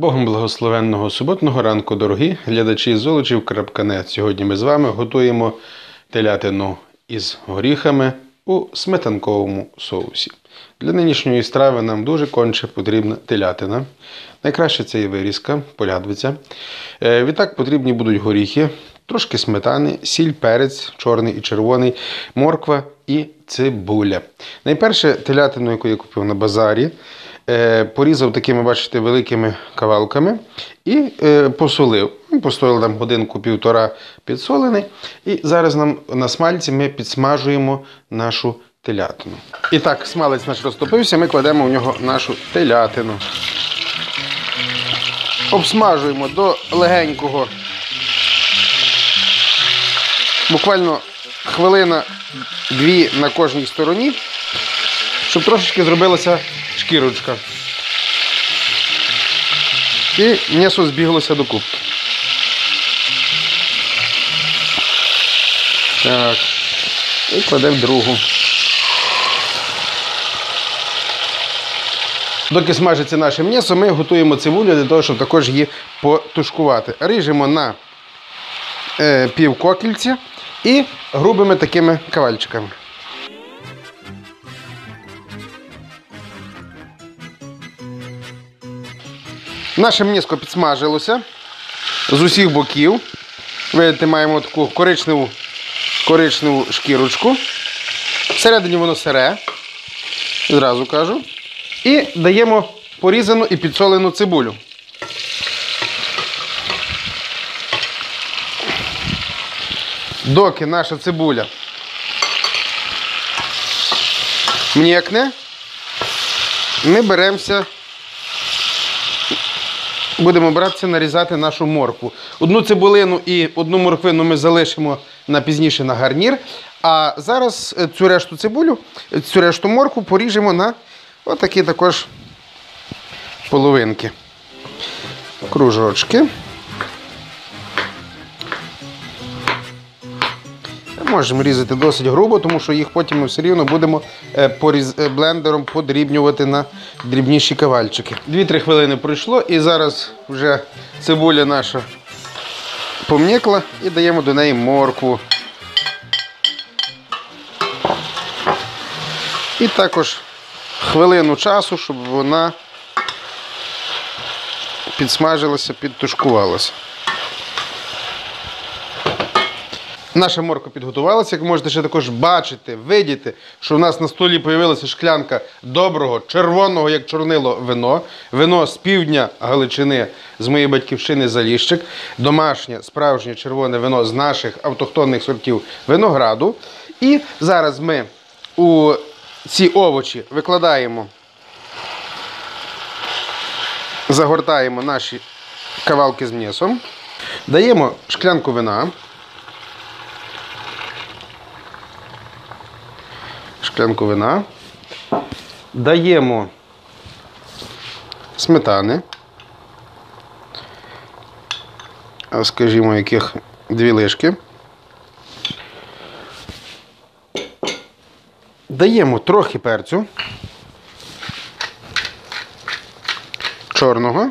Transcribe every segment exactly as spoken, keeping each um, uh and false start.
Богом благословенного суботного ранку, дорогі глядачі Золочів крапка нет. Сьогодні ми з вами готуємо телятину із горіхами у сметанковому соусі. Для нинішньої страви нам дуже конче потрібна телятина. Найкраще це є вирізка, полядвиця. Відтак потрібні будуть горіхи, трошки сметани, сіль, перець, чорний і червоний, морква і цибуля. Найперше телятину, яку я купив на базарі, порізав такими, бачите, великими кавалками і посолив. Постояв там годинку-півтора підсолений. І зараз нам на смальці ми підсмажуємо нашу телятину. І так, смалець наш розтопився, ми кладемо в нього нашу телятину. Обсмажуємо до легенького, буквально хвилина-дві на кожній стороні, щоб трошечки зробилася шкірочка. І м'ясо збіглося до кубки. Так. І кладемо другу. Доки смажиться наше м'ясо, ми готуємо цибулю для того, щоб також її потушкувати. Ріжемо на е, півкокільця і грубими такими кавальчиками. Наше м'ясо підсмажилося з усіх боків. Видите, маємо таку коричневу, коричневу шкірочку. Всередині воно сире, зразу кажу. І даємо порізану і підсолену цибулю. Доки наша цибуля м'якне, ми беремося, будемо братися нарізати нашу моркву. Одну цибулину і одну морквину ми залишимо на пізніше на гарнір, а зараз цю решту цибулю, цю решту моркву поріжемо на отакі також половинки, кружочки. Можемо різати досить грубо, тому що їх потім ми все рівно будемо поріз... блендером подрібнювати на дрібніші кавальчики. дві-три хвилини пройшло і зараз вже цибуля наша пом'якла і даємо до неї моркву. І також хвилину часу, щоб вона підсмажилася, підтушкувалася. Наша морква підготувалася, як можете ще також бачити, видіти, що в нас на столі з'явилася шклянка доброго, червоного, як чорнило, вино. Вино з півдня Галичини, з моєї батьківщини Заліщик. Домашнє, справжнє червоне вино з наших автохтонних сортів винограду. І зараз ми у ці овочі викладаємо, загортаємо наші кавалки з м'ясом, даємо шклянку вина, шклянку вина, даємо сметани, скажімо, яких дві лишки, даємо трохи перцю чорного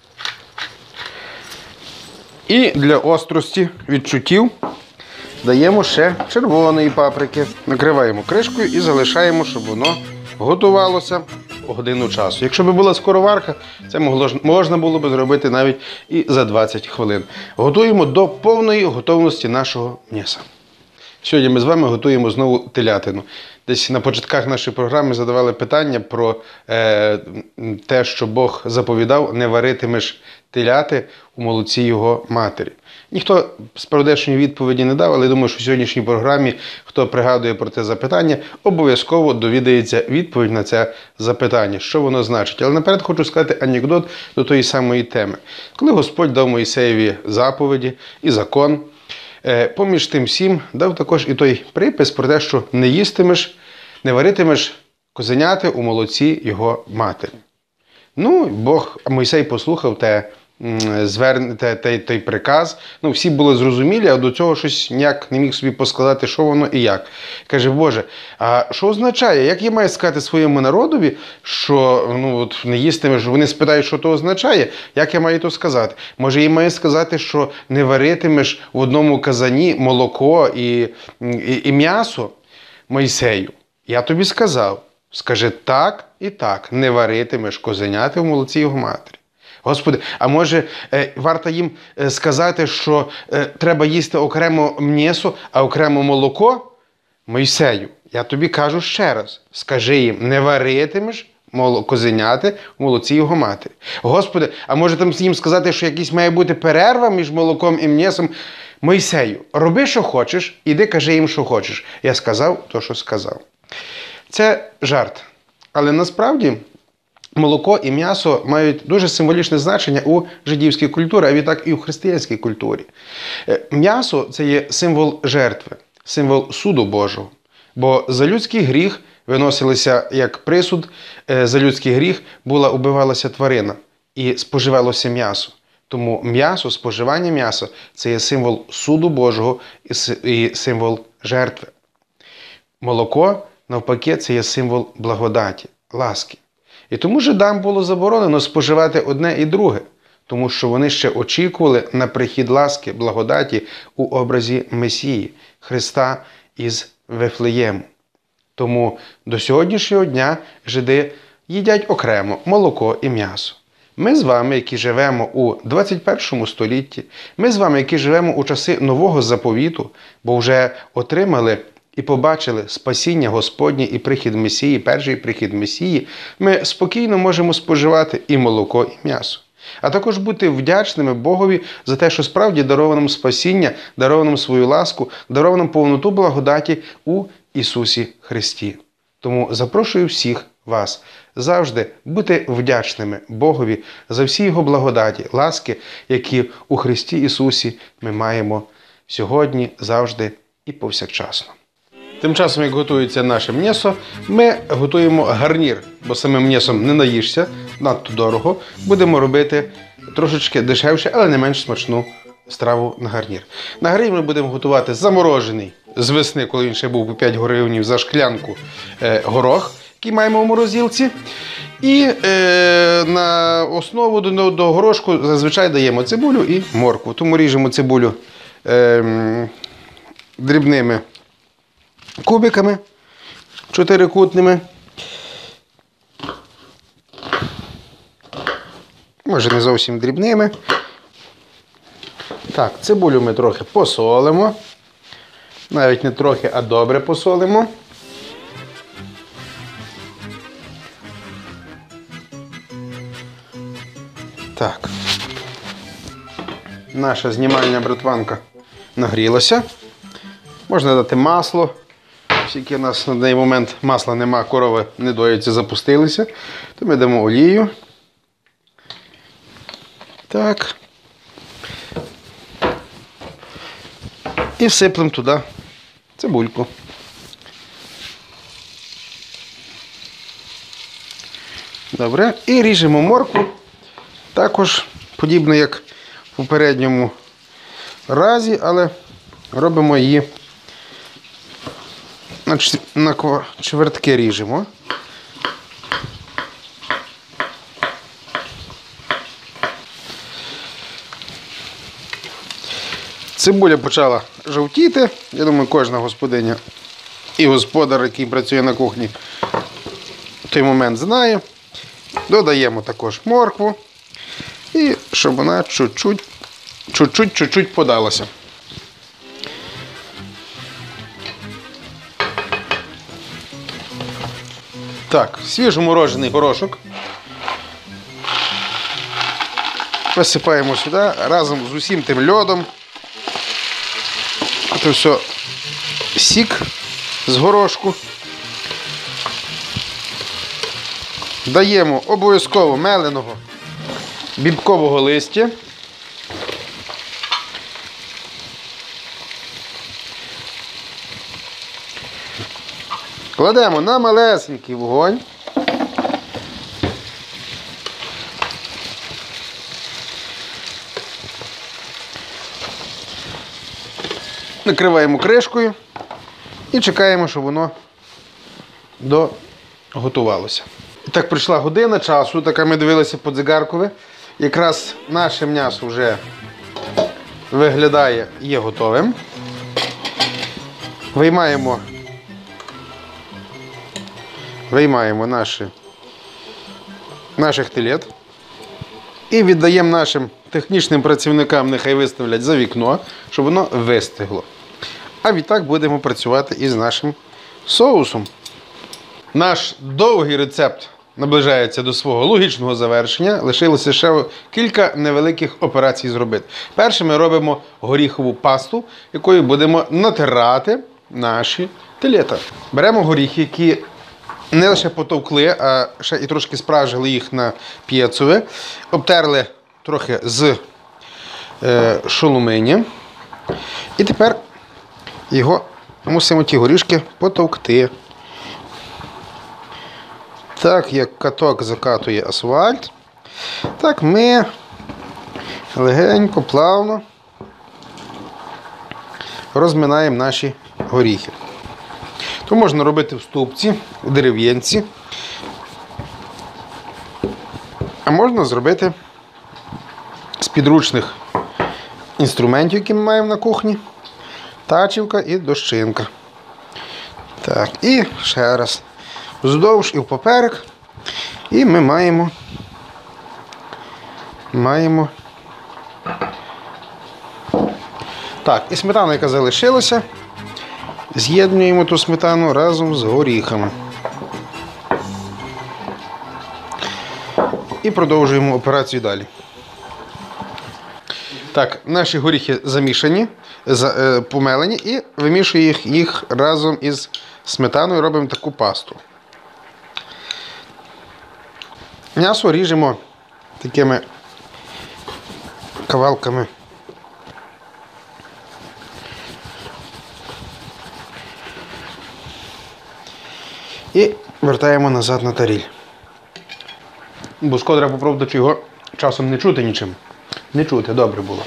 і для острості відчуттів даємо ще червоної паприки. Накриваємо кришкою і залишаємо, щоб воно готувалося годину часу. Якщо б була скороварка, це можна було б зробити навіть і за двадцять хвилин. Готуємо до повної готовності нашого м'яса. Сьогодні ми з вами готуємо знову телятину. Десь на початках нашої програми задавали питання про е, те, що Бог заповідав, не варитимеш теляти у молоці його матері. Ніхто справдешньої відповіді не дав, але я думаю, що в сьогоднішній програмі, хто пригадує про це запитання, обов'язково довідається відповідь на це запитання, що воно значить. Але наперед хочу сказати анекдот до тої самої теми. Коли Господь дав Мойсеєві заповіді і закон, поміж тим всім дав також і той припис про те, що не їстимеш, не варитимеш козеняти у молоці його матері. Ну, Бог, Мойсей послухав те звернення, той, той приказ. Ну, всі були зрозумілі, а до цього щось ніяк не міг собі поскладати, що воно і як. Каже, Боже, а що означає? Як я маю сказати своєму народові, що ну, от, не їстимеш? Вони спитають, що то означає. Як я маю то сказати? Може, я маю сказати, що не варитимеш в одному казані молоко і, і, і м'ясо? Мойсею, я тобі сказав, скажи так і так, не варитимеш козеняти в молоці його матері. Господи, а може е, варто їм е, сказати, що е, треба їсти окремо м'ясо, а окремо молоко? Мойсею, я тобі кажу ще раз, скажи їм, не варитимеш козеняти в молоці його матері. Господи, а може там їм сказати, що якась має бути перерва між молоком і м'ясом? Мойсею, роби, що хочеш, іди кажи їм, що хочеш. Я сказав то, що сказав. Це жарт. Але насправді молоко і м'ясо мають дуже символічне значення у жидівській культурі, а відтак і у християнській культурі. М'ясо – це є символ жертви, символ суду Божого. Бо за людський гріх виносилися як присуд, за людський гріх була убивалася тварина і споживалося м'ясо. Тому м'ясо, споживання м'яса – це є символ суду Божого і символ жертви. Молоко, навпаки, це є символ благодаті, ласки. І тому жидам було заборонено споживати одне і друге, тому що вони ще очікували на прихід ласки, благодаті у образі Месії, Христа із Вифлеєму. Тому до сьогоднішнього дня жиди їдять окремо молоко і м'ясо. Ми з вами, які живемо у двадцять першому столітті, ми з вами, які живемо у часи Нового Заповіту, бо вже отримали і побачили спасіння Господнє і прихід Месії, перший прихід Месії, ми спокійно можемо споживати і молоко, і м'ясо. А також бути вдячними Богові за те, що справді даровано нам спасіння, даровано нам свою ласку, даровано нам повноту благодаті у Ісусі Христі. Тому запрошую всіх вас завжди бути вдячними Богові за всі Його благодаті, ласки, які у Христі Ісусі ми маємо сьогодні, завжди і повсякчасно. Тим часом, як готується наше м'ясо, ми готуємо гарнір, бо самим м'ясом не наїшся, надто дорого. Будемо робити трошечки дешевше, але не менш смачну страву на гарнір. На гарнір ми будемо готувати заморожений з весни, коли він ще був по п'ять гривень за шклянку, е, горох, який маємо в морозилці. І е, на основу до, до горошку зазвичай даємо цибулю і моркву. Тому ріжемо цибулю е, дрібними кубиками чотирикутними. Може, не зовсім дрібними. Так, цибулю ми трохи посолимо. Навіть не трохи, а добре посолимо. Так. Наша знімальна бритванка нагрілася. Можна дати масло. Оскільки у нас на даний момент масла нема, корови не доїться, запустилися, то ми дамо олію. Так. І всиплемо туди цибульку. Добре. І ріжемо моркву. Також подібно, як в попередньому разі, але робимо її на чвертки ріжемо. Цибуля почала жовтіти. Я думаю, кожна господиня і господар, який працює на кухні, в той момент знає. Додаємо також моркву. І щоб вона чуть-чуть, чуть-чуть, чуть-чуть подалася. Так, свіжоморожений горошок висипаємо сюди разом з усім тим льодом. Це все сік з горошку. Даємо обов'язково меленого бібкового листя. Кладемо на малесенький вогонь. Накриваємо кришкою і чекаємо, щоб воно доготувалося. І так, прийшла година часу, така ми дивилися по дзигаркові. Якраз наше м'ясо вже виглядає, є готовим. Виймаємо, виймаємо наші, наших телет і віддаємо нашим технічним працівникам, нехай виставлять за вікно, щоб воно вистигло. А відтак будемо працювати із нашим соусом. Наш довгий рецепт наближається до свого логічного завершення. Лишилося ще кілька невеликих операцій зробити. Перше, ми робимо горіхову пасту, якою будемо натирати наші телета. Беремо горіхи, які не лише потовкли, а ще і трошки спражили їх на п'єцове. Обтерли трохи з е, шоломині. І тепер його мусимо ті горішки потовкти. Так, як каток закатує асфальт, так ми легенько, плавно розминаємо наші горіхи. То можна робити в ступці, в дерев'янці, а можна зробити з підручних інструментів, які ми маємо на кухні. Тачівка і дощинка. Так, і ще раз. Вздовж і впоперек. І ми маємо, маємо. Так, і сметана, яка залишилася, з'єднуємо ту сметану разом з горіхами. І продовжуємо операцію далі. Так, наші горіхи замішані, помелені і вимішуємо їх разом із сметаною, робимо таку пасту. М'ясо ріжемо такими кавалками. І вертаємо назад на таріль. Бо шкода попробувати, чи його часом не чути нічим. Не чути, добре було.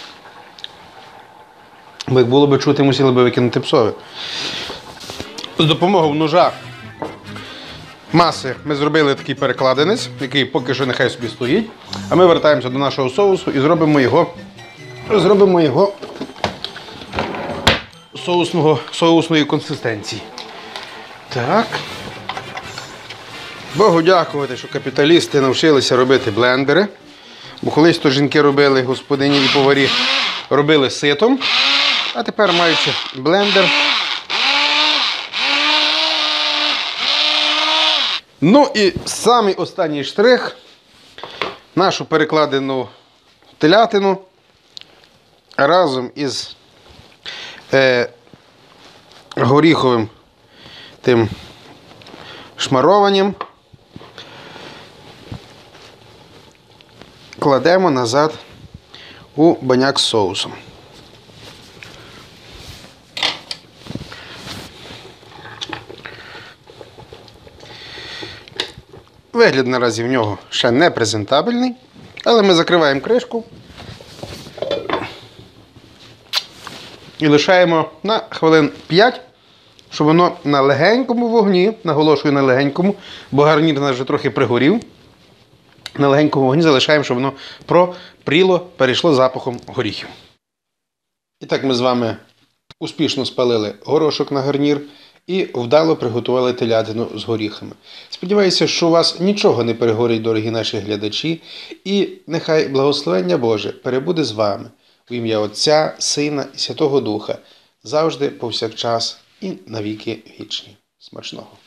Бо як було б чути, мусили б викинути псові. З допомогою ножа маси ми зробили такий перекладинець, який поки що нехай собі стоїть. А ми вертаємося до нашого соусу і зробимо його, зробимо його соусного, соусної консистенції. Так. Богу дякувати, що капіталісти навчилися робити блендери. Бо колись то жінки робили, господині і поварі, робили ситом. А тепер, маючи блендер. Ну і самий останній штрих. Нашу перекладену телятину разом із е, горіховим тим шмарованням кладемо назад у баняк з соусом. Вигляд наразі в нього ще не презентабельний, але ми закриваємо кришку і лишаємо на хвилин п'ять, щоб воно на легенькому вогні, наголошую на легенькому, бо гарнір у нас вже трохи пригорів, на легенькому вогні залишаємо, щоб воно пропріло, перейшло запахом горіхів. І так ми з вами успішно спалили горошок на гарнір і вдало приготували телятину з горіхами. Сподіваюся, що у вас нічого не перегорить, дорогі наші глядачі, і нехай благословення Боже перебуде з вами в ім'я Отця, Сина і Святого Духа, завжди, повсякчас і навіки вічні. Смачного!